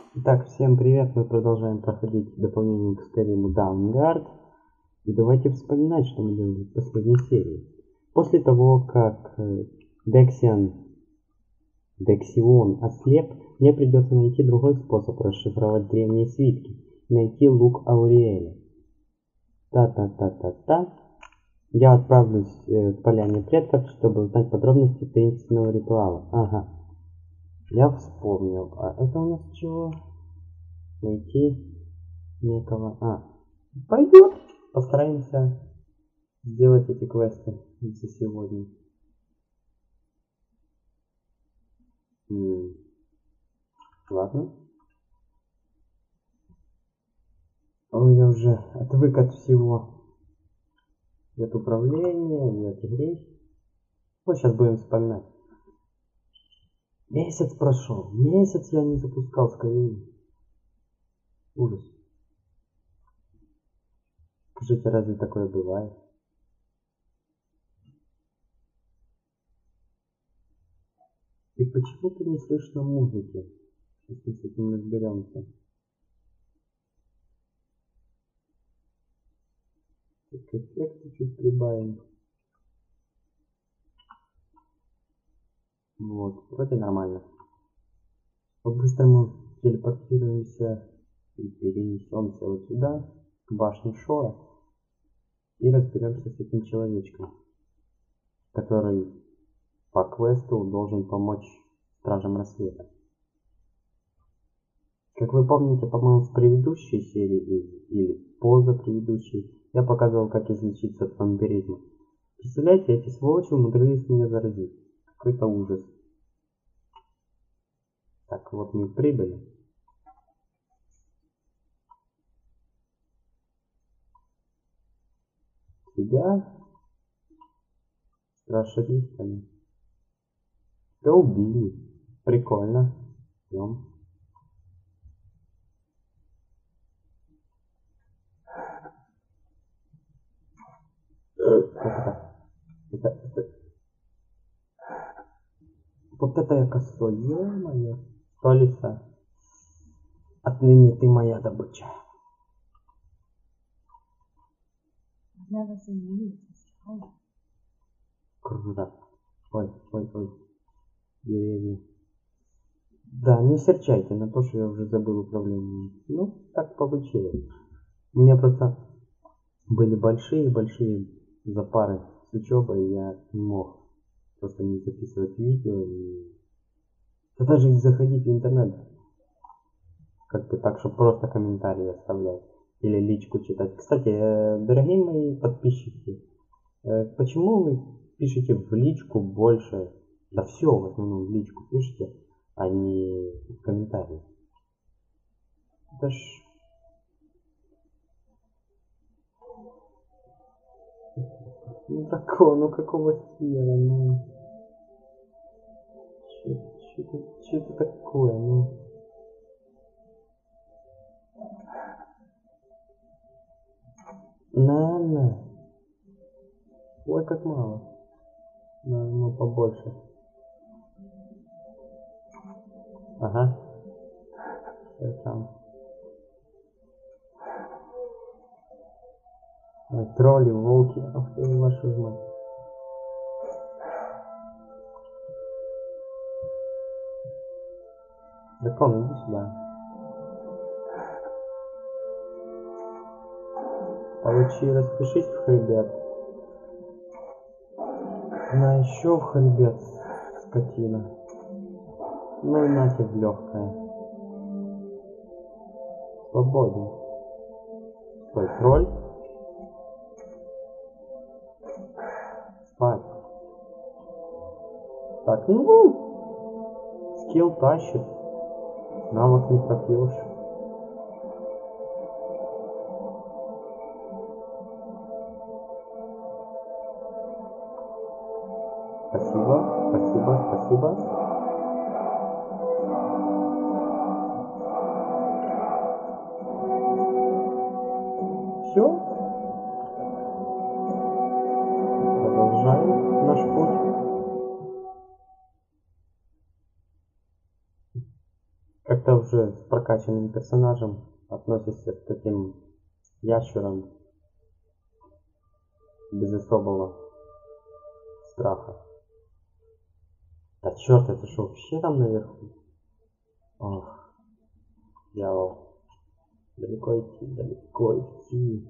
Итак, всем привет! Мы продолжаем проходить дополнение к Skyrim Downguard. И давайте вспоминать, что мы делали в последней серии. После того, как Дексион ослеп, мне придется найти другой способ расшифровать древние свитки. Найти лук Ауриэля. Та-та-та-та-та. Я отправлюсь к поляне предков, чтобы узнать подробности таинственного ритуала. Ага. Я вспомнил. А это у нас чего? Найти некого. Пойдет. Постараемся сделать эти квесты за сегодня. Ладно. Я уже отвык от всего. От управления, от игры. Вот сейчас будем вспоминать. Месяц прошел. Месяц я не запускал Skyrim. Ужас. Скажите, разве такое бывает? И почему-то не слышно музыки. Сейчас мы с этим разберемся. Так, эффекты чуть прибавим. Вот, вроде нормально. По-быстрому телепортируемся и перенесемся вот сюда, к башне Шора, и разберемся с этим человечком, который по квесту должен помочь Стражам Рассвета. Как вы помните, по-моему, в предыдущей серии или позапредыдущей я показывал, как излечиться от вампиризма. Представляете, эти сволочи умудрились меня заразить. Какой-то ужас. Так, вот мы прибыли. Тебя страшилистами. Да убили. Прикольно. Ждем. Это... Вот это я косой, ё-моё. Толиса, отныне ты моя добыча. Круто. Ой. Деревья. Да, не серчайте на то, что я уже забыл управление. Ну, так получилось. У меня просто были большие запары с учебой, и я не мог просто не записывать видео и даже не заходить в интернет. Как бы так, чтобы просто комментарии оставлять или личку читать. Кстати, дорогие мои подписчики, почему вы пишете в личку больше? Да все в основном в личку пишите, а не в комментарии. Это ж... Ну такого, ну какого хера, ну... Че это такое, ну... На. Ой, как мало. Ну, побольше. Ага. Я там. Ой, тролли, волки. Ах ты, вашу мать. Дракон, иди сюда. Получи, распишись в хребет. На еще в хребет, скотина. Ну и нате в легкое. Свободен. Стой, тролль. Спать. Так, ну. Скилл тащит. Навык не пропьешь. Спасибо. Все. Продолжаем наш путь. Как-то уже с прокачанным персонажем относишься к таким ящерам без особого страха. Да черт, это что, вообще там наверху? Ох, дьявол. Далеко идти, далеко идти.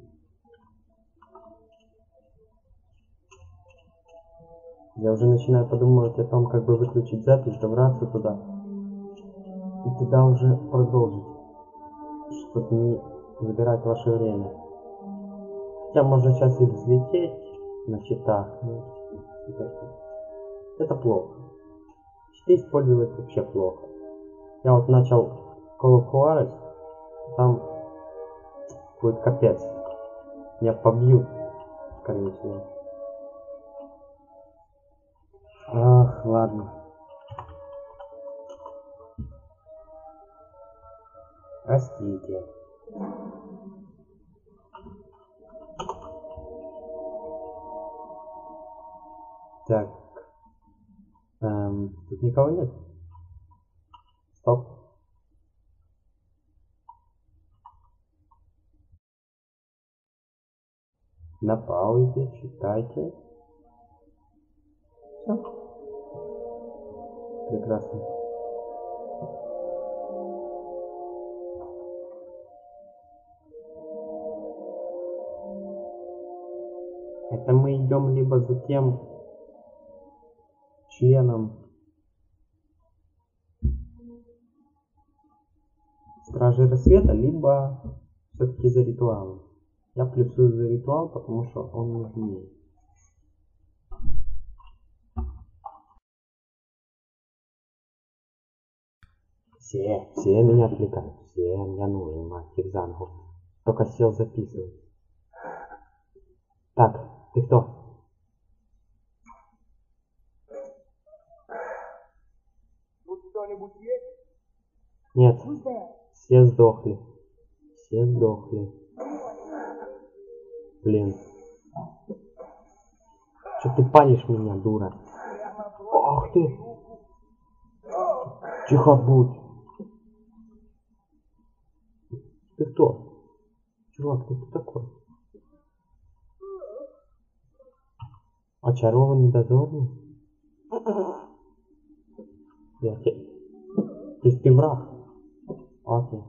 Я уже начинаю подумывать о том, как бы выключить запись, добраться туда. И туда уже продолжить, чтобы не забирать ваше время. Хотя можно сейчас и взлететь на щитах. Это плохо. Щиты использовать вообще плохо. Я вот начал Call of Juarez, там будет капец. Меня побьют, скорее всего. Ах, ладно. Простите. Так. Тут никого нет. Стоп. На паузе, читайте. Все. Прекрасно. Это мы идем либо за тем членом Стражи Рассвета, либо все-таки за ритуалом. Я плюсую за ритуал, потому что он нужнее. Все меня отвлекают. Все, я нужен, мать их за ногу. Только сел записывать. Так, ты кто? Тут кто-нибудь есть? Нет, все сдохли. Все сдохли. Блин. Что ты палишь меня, дура? Ах ты! Тихо будь. Ты кто? Чувак, ты кто такой? Очарованный дозорный? Я тебе... То есть ты враг? Окей.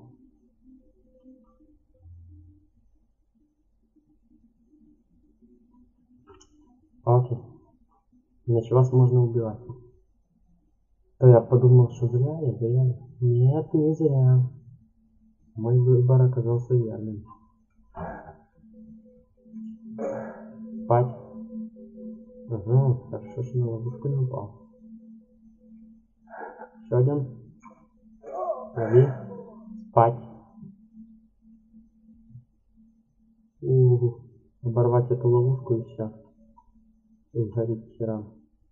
Окей. Иначе вас можно убивать. То я подумал, что зря. Нет, не зря. Мой выбор оказался верным. Спать. Ага, хорошо, что на ловушку не упал. Еще один. Лови. Спать. Оборвать эту ловушку и все. И сгореть хера.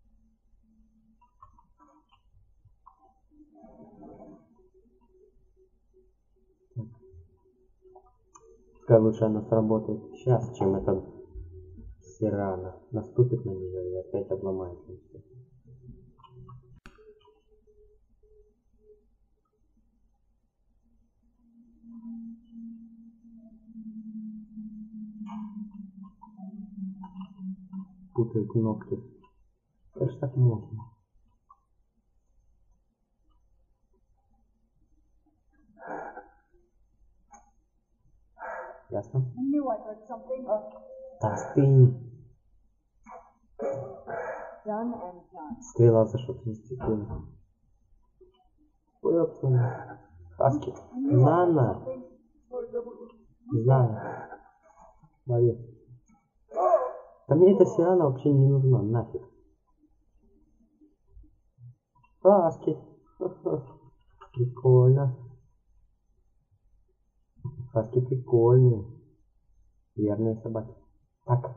Пускай лучше она сработает сейчас, чем этот Сирана наступит на нее и опять обломает все. Путаю кнопки. Как же так можно? Ясно? Да остынь. Стрела за что-то зацепила. Ой, пацаны. Хаски. Нана. Не знаю. Лови. Да мне эта Сирана вообще не нужна, нафиг. Хаски. Прикольно. Хаски прикольные. Верные собаки. Так.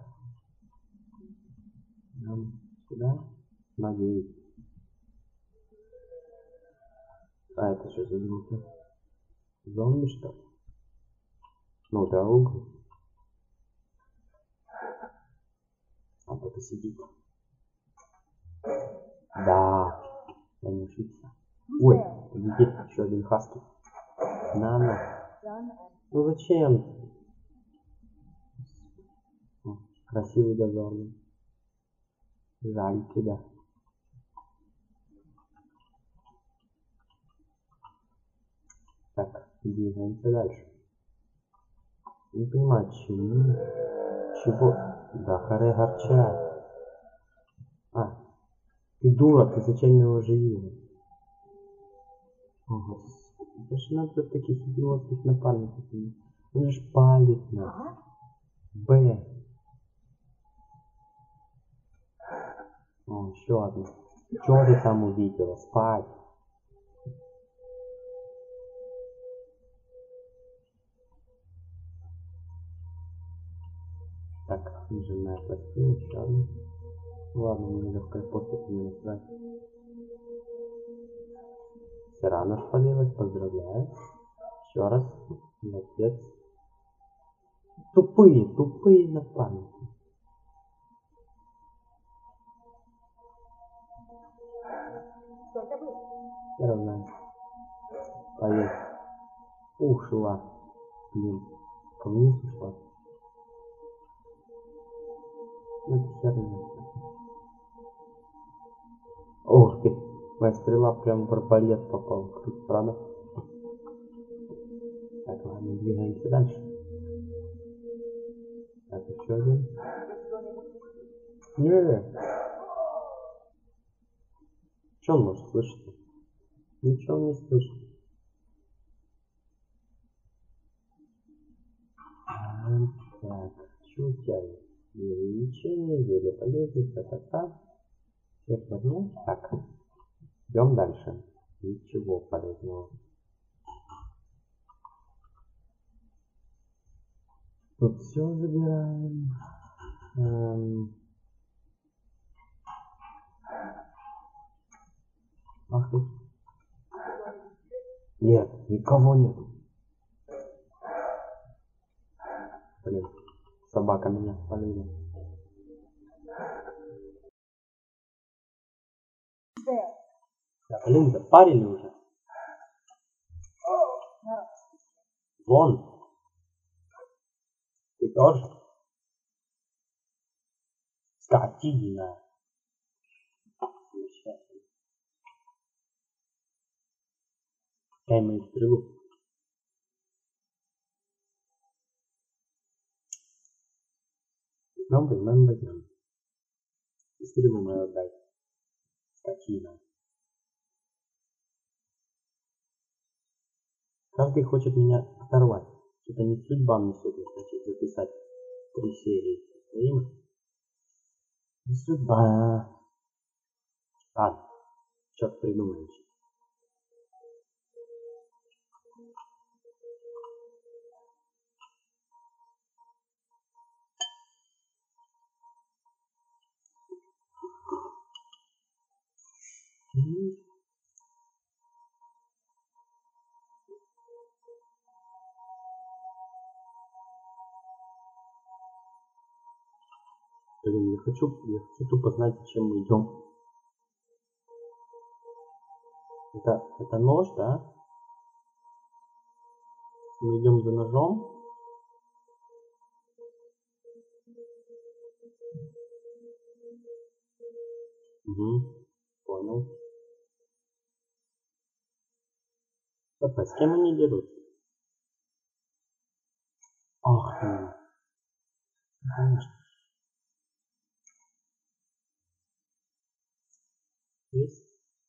Нам сюда. Надеюсь. А это что за звуки? Зомби что ли? Ну да, угол. А кто-то сидит. Да. Я не ошибся. Ой, видите, еще один хаски. На. Done and Ну зачем? О, красивый дозорный. Жаль тебя. Так, двигаемся дальше. Не понимаю, чему? Чего? Да, харе горчат. А, ты дура, ты зачем его оживила? О, господи, это ж надо таких идиотских напарников. Он же палит нас. Б. О, еще одна. Чего ты там увидела? Спать. Так, нажимаю пластину, еще одну. Ладно, мне легкая поступь, не насрать. Все рано спалилась, поздравляю. Еще раз. Молодец. Тупые напарники. что это было? Я равна. Поехали. Ушла. Блин. Ко вниз ушла. Ну, это херня. Ух ты. Моя стрела прям в арбалет попала. Круто, правда? Так, ладно, двигаемся дальше. Так, еще один. Не. Что он может слышать? Ничего он не слышит. Так, что у тебя есть? Лечение, зелье полезность, та-та-та. Всех верну. Так, идем дальше. Ничего полезного. Тут все забираем. Ах ты. Нет, никого нет. Блин, собака меня спалила. There. Да, блин, запарили уже. No. Вон. Ты тоже? Скотина. Замечательно. Дай мою стрелу. Возьмем. И стрелу мою отдай. Скотина. Каждый хочет меня оторвать. Что-то не судьба мне сегодня хочет записать 3 серии. Время? Не судьба. Ладно. Что-то придумаем. Блин, я хочу тупо знать, зачем мы идем. Это нож, да? Мы идем за ножом. Угу, понял. Стоп, а с кем они дерутся? Ах ты. Конечно. Есть?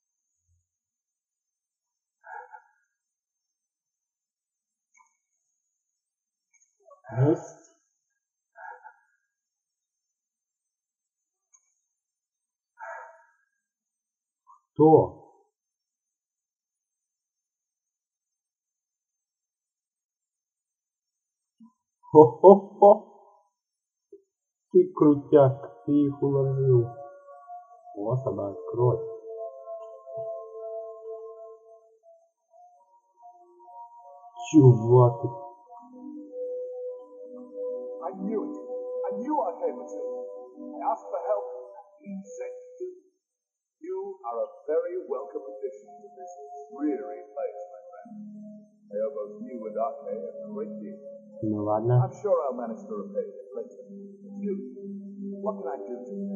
Есть? Кто? Хо-хо-хо! Ты крутяк, ты их уложил. О, собак, кровь. Чувак, ты I knew it. I knew our came was this. I asked for help, and he sent you. You are a very welcome addition to this dreary place, my friend. I almost owed Arcade a great deal. Ну ладно. I'm sure I'll manage to repay it later. You, what can I do to you?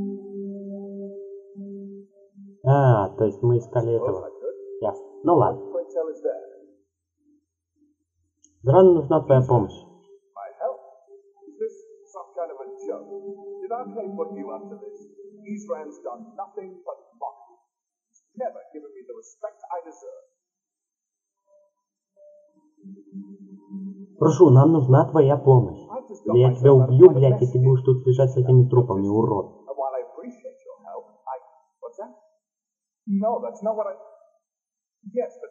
А, то есть мы искали Suppose этого. I could. Ясно. Ну What, ладно. pray tell, is there? Дрону нужна твоя помощь. My help? Is this some kind of a joke? Did Arcade put you up to this? Israel's done nothing but mock me. He's never given me the respect I deserve. Прошу, нам нужна твоя помощь. I just got Или я тебя myself out of убью, quite a блядь, и mess ты here. будешь тут лежать с этими трупами, урод. And while I appreciate your help, what's that? No, that's not what I... Yes, but...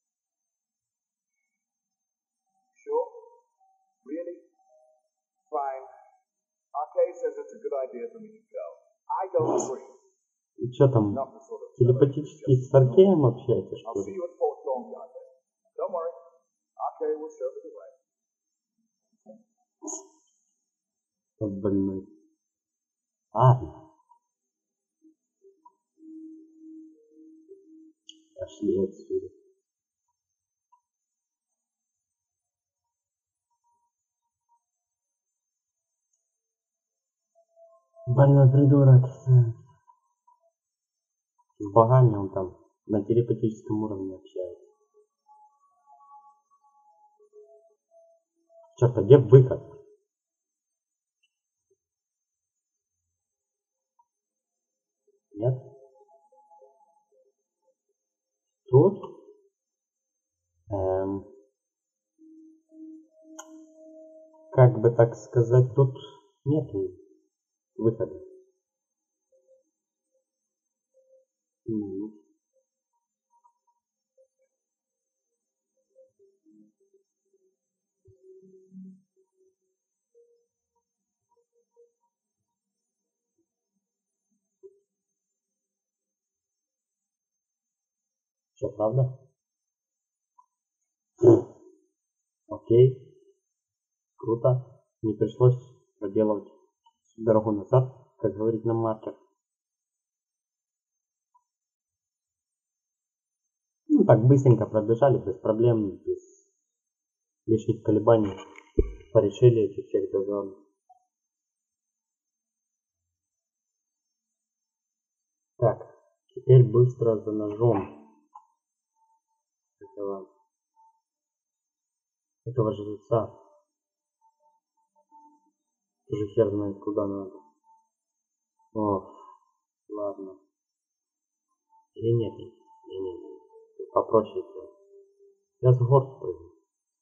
Sure? Really? Fine. Arcade says it's a good idea for me to go. I don't agree. И что там, Not the sort of... телепатически с Аркеем общаешься, I'll что see ли? you at Fort Thorngard then. Don't worry. Arcade will show me the way. Тот больной. Ладно. Пошли отсюда. Больной придурок. С богами он там на телепатическом уровне общается. Черт, а где выход? Нет? Тут? Как бы так сказать, тут нету выхода. Что, правда? Окей. Круто. Не пришлось проделывать всю дорогу назад, как говорит нам маркер. Ну так, быстренько пробежали, без проблем, без лишних колебаний. Порешили этих всех дозоров. Так, теперь быстро за ножом этого жреца. Уже хер знает, куда надо. Ох, ладно. Или нет? Не. Попроще сделать. Я с гор спрыгну.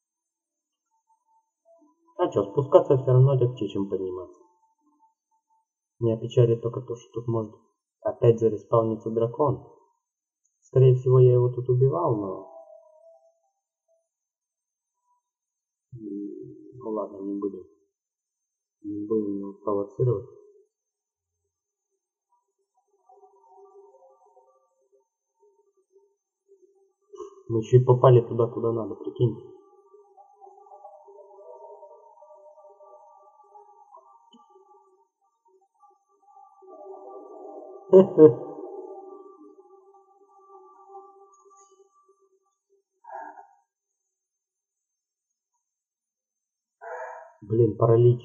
А что, спускаться все равно легче, чем подниматься. Меня печалит только то, что тут может опять зареспауниться дракон. Скорее всего, я его тут убивал, но... Ну ладно, не будем. Не будем его провоцировать. Мы еще и попали туда, куда надо, прикинь. Блин, паралич.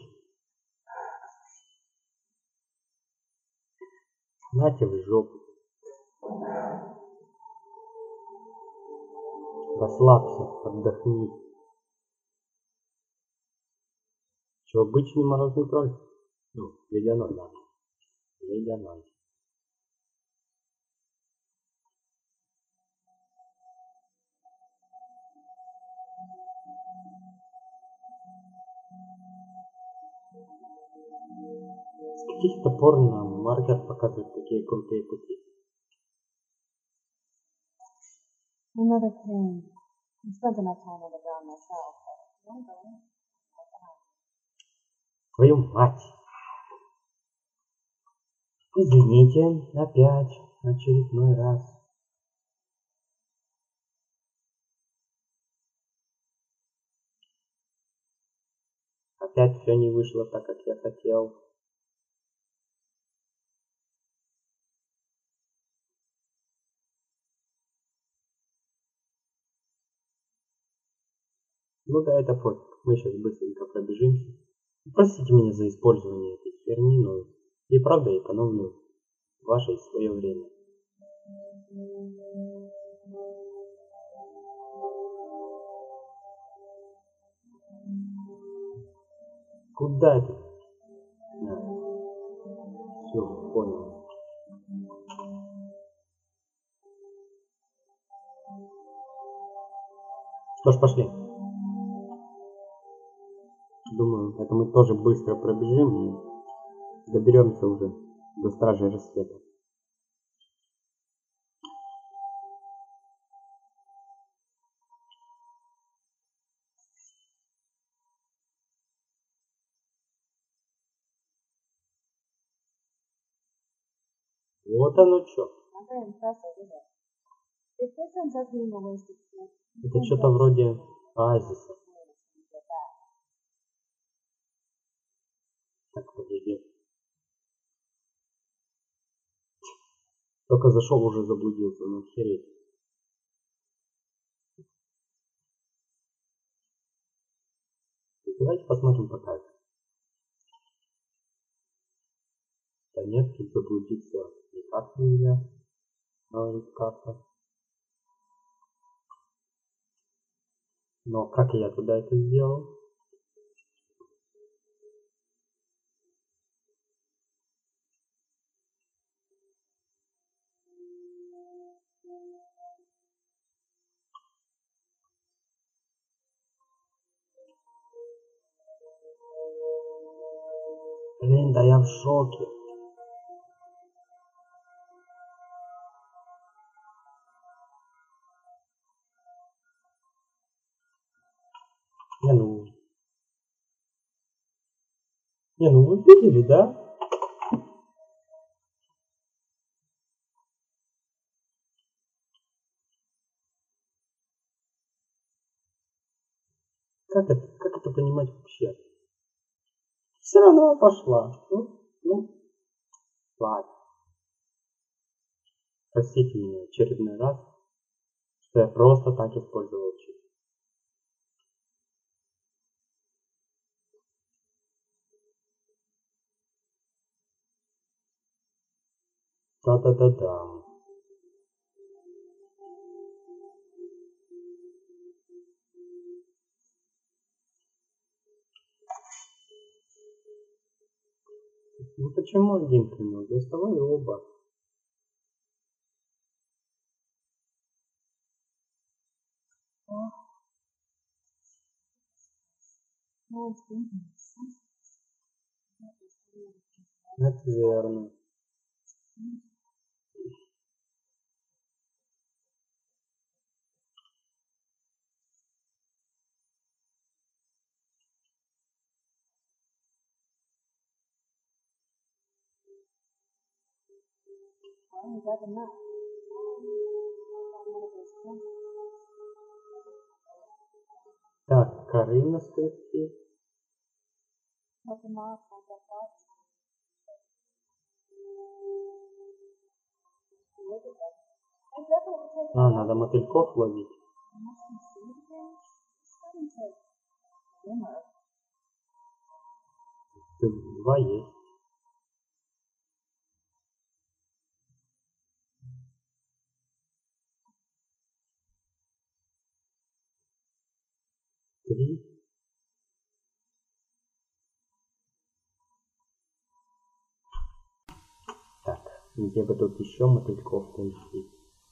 Нате в жопу. Расслабься, отдохни. Что, обычный морозный тролль? Ну, ледяной, да. Ледяной. С каких-то пор нам маркер показывает такие крутые пути. Another pain. I spent enough time on the ground myself, but don't go in. Твою мать! Извините, опять, очередной раз. Опять все не вышло так, как я хотел. Ну да, это пофиг. Мы сейчас быстренько пробежимся. Простите меня за использование этой херни, но и правда экономлю ваше и свое время. Куда это? Все, понял. Что ж, пошли. Думаю, это мы тоже быстро пробежим и доберемся уже до Стражей Рассвета. Вот оно что. Not very impressive, is it? If this ends up being a wasted trip, Это что-то вроде оазиса. Так, подожди. Только зашел, уже заблудился, ну охереть. Давайте посмотрим по карте. Да нет, тут заблудиться никак нельзя. Говорит карта. Но как я туда это сделал? Блин, да я в шоке. Не, ну вы видели, да? Как это понимать вообще? Все равно пошла. Ну, ладно. Простите меня очередной раз, что я просто так использовал чип. Да-да-да-да. Ну почему один клинок? Доставай оба. no one's thinking. Это верно. Well, you got the nut. One of those things. Так, коры на скрипке. Help him off like that box. Look at that. I definitely take А, надо мотыльков ловить. Unless you see it again, it's starting to glimmer. Тут два есть. Три. Так, где бы тут еще мотыльков найти?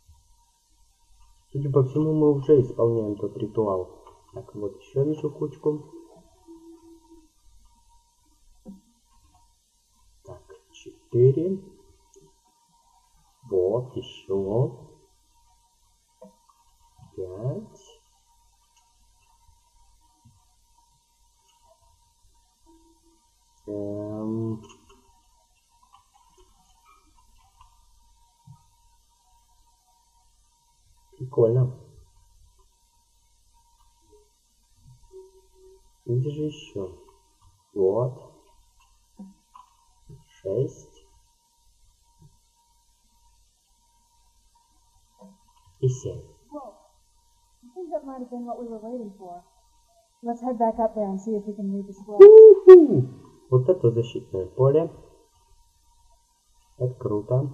Судя по всему, мы уже исполняем тот ритуал. Так, вот еще вижу кучку. Так, 4. Вот, еще. 5. Прикольно. Где же еще? Вот. 6. И 7. Whoa. I think that might have been what we were waiting for. Let's head back up there and see if we can read the scroll. У-ху! Вот это защитное поле. Это круто.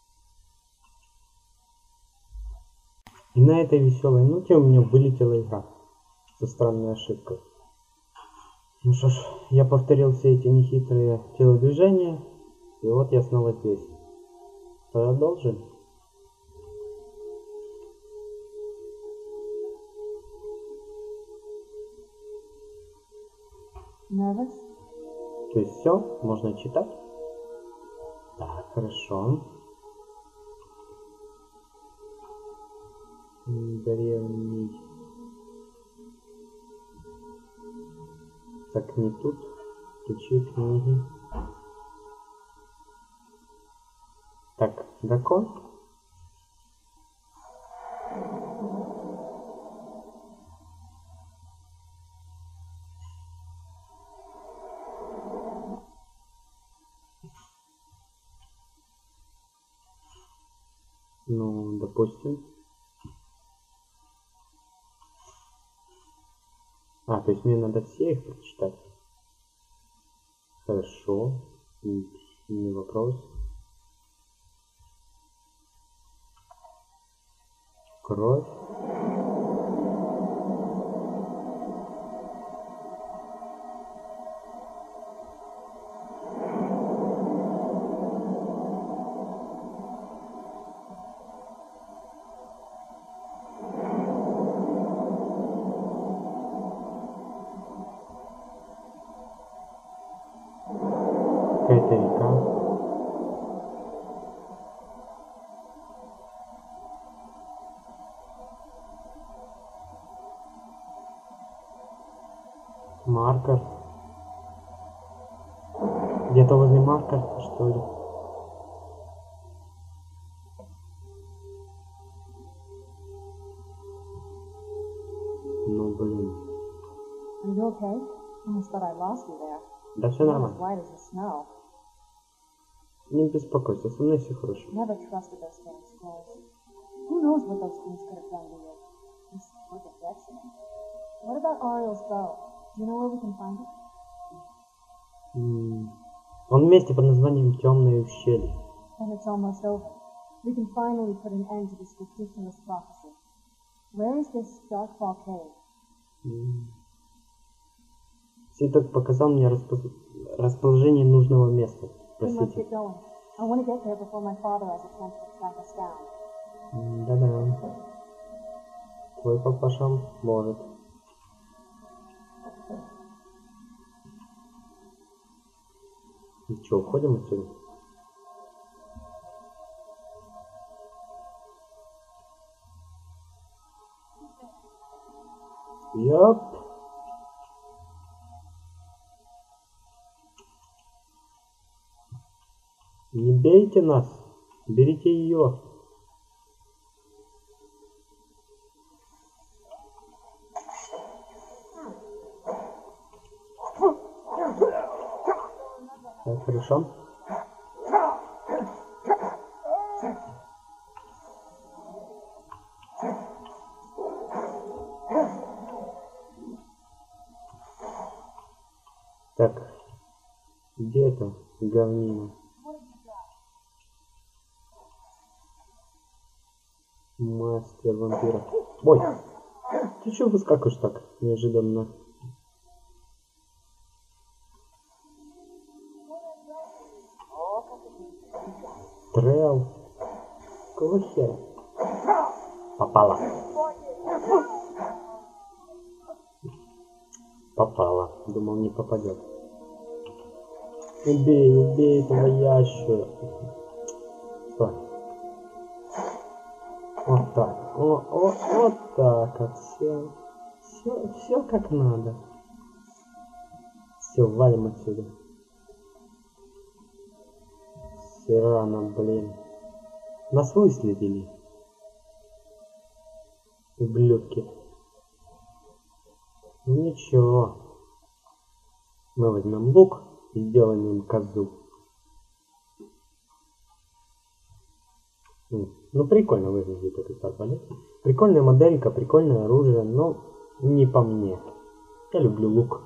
И на этой веселой ноте у меня вылетела игра со странной ошибкой. Ну что ж, я повторил все эти нехитрые телодвижения, и вот я снова здесь. Продолжим. Nervous? То есть все, можно читать? Так, хорошо. Древний. Так, не тут. Ключи, книги. Так, дракон. Ну, допустим. А, то есть мне надо все их прочитать. Хорошо. Не вопрос. Кровь. Какая-то река. Маркер. Где-то возле маркера, что ли? Ну, блин. Are you okay? Almost thought I lost you there. Да все You're as нормально. white as the snow. Не беспокойся, со мной все хорошо. Never trusted those damn scrolls. Who knows what those things could have done to you? This book of Destiny. What about Ariel's bow? Do you know where we can find it? Он вместе под названием «Темное ущелье». Then it's almost over. We can finally put an end to this ridiculous prophecy. Where is this Darkfall Cave? Свиток показал мне расположение нужного места. Then let's Простите. get going. I want to get there before my father has a chance to track us down. Да-да. Твой папаша может. Ну что, уходим отсюда? Яп. Не бейте нас. Берите ее. Так, хорошо. Так, где это говнина? Мастер вампира. Ой, ты чего выскакиваешь так неожиданно? Трел. Какого хера? Попала. Попала. Думал, не попадет. Убей, убей этого ящера. Стой. Вот так. Вот так вот. Все как надо. Все, валим отсюда. Сирана, блин. Нас выследили. Ублюдки. Ну ничего. Мы возьмем лук и сделаем им козу. Ну прикольно выглядит этот арбалет. Прикольная моделька, прикольное оружие, но не по мне. Я люблю лук.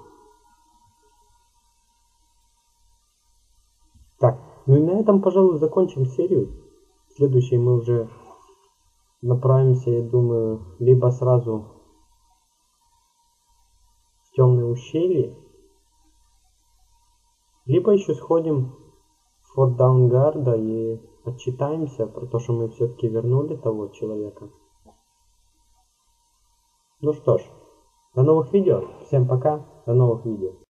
Так, ну и на этом, пожалуй, закончим серию. В следующей мы уже направимся, я думаю, либо сразу в темное ущелье, либо еще сходим в Форт Даунгарда и отчитаемся про то, что мы все-таки вернули того человека. Ну что ж, до новых видео. Всем пока, до новых видео.